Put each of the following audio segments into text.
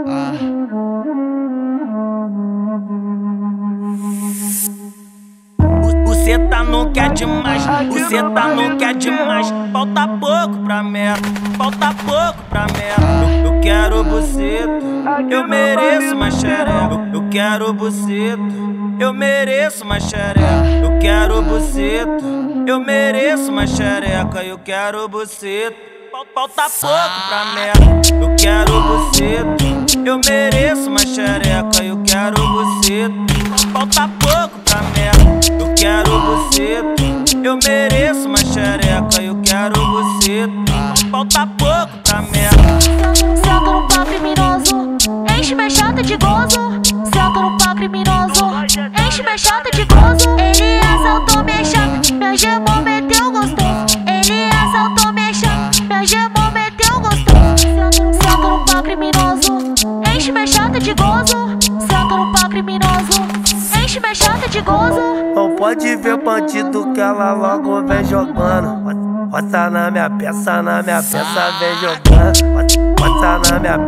Você tá não quer demais, você tá não quer demais. Falta pouco pra merda, falta pouco pra merda. Eu quero buceta, eu mereço uma xereca. Eu quero buceta, eu mereço uma xereca. Eu quero buceta, eu mereço uma xereca. Eu quero buceta, falta pouco pra merda. Eu quero buceta, eu mereço uma xereca. Eu quero buceta, falta pouco pra merda. Eu quero buceta, eu mereço uma xereca. Eu quero buceta, falta pouco pra merda. Senta no pau criminoso, enche minha chata de gozo. Senta no pau criminoso, enche minha chata de gozo. Ele assaltou minha chata, meu gemão meteu gostoso. Ele assaltou minha chata, meu gemão meteu gostoso. Senta no pau criminoso, enche minha chata de gozo. Senta no pau criminoso, enche minha chata de gozo. Não pode ver bandido que ela logo vem jogando. Bota na minha peça, vem jogando. Bota na minha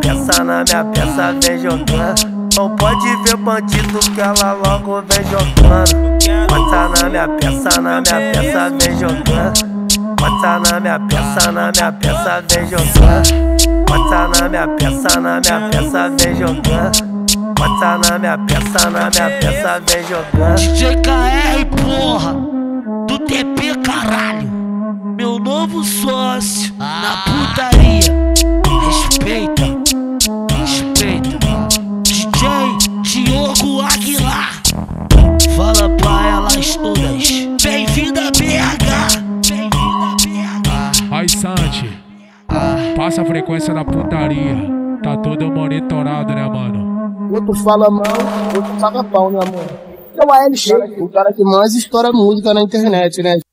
peça, vem jogando. Não pode ver bandido que ela logo vem jogando. Bota na minha peça, vem jogando. Bota na minha peça, vem jogando. Bota na minha peça, vem jogando. Bota na minha peça, vem jogando. DJ KR, porra, do TP, caralho. Meu novo sócio na putaria. Respeita, respeita. DJ Diogo Aguilar, fala pra elas todas. Bem-vinda, BH. Bem-vinda, BH. Aí, Santi, passa a frequência da putaria. Tá tudo monitorado, né, mano? Outro fala mal, outro paga pau, né, mano? É o ALX, o cara que mais estoura música na internet, né?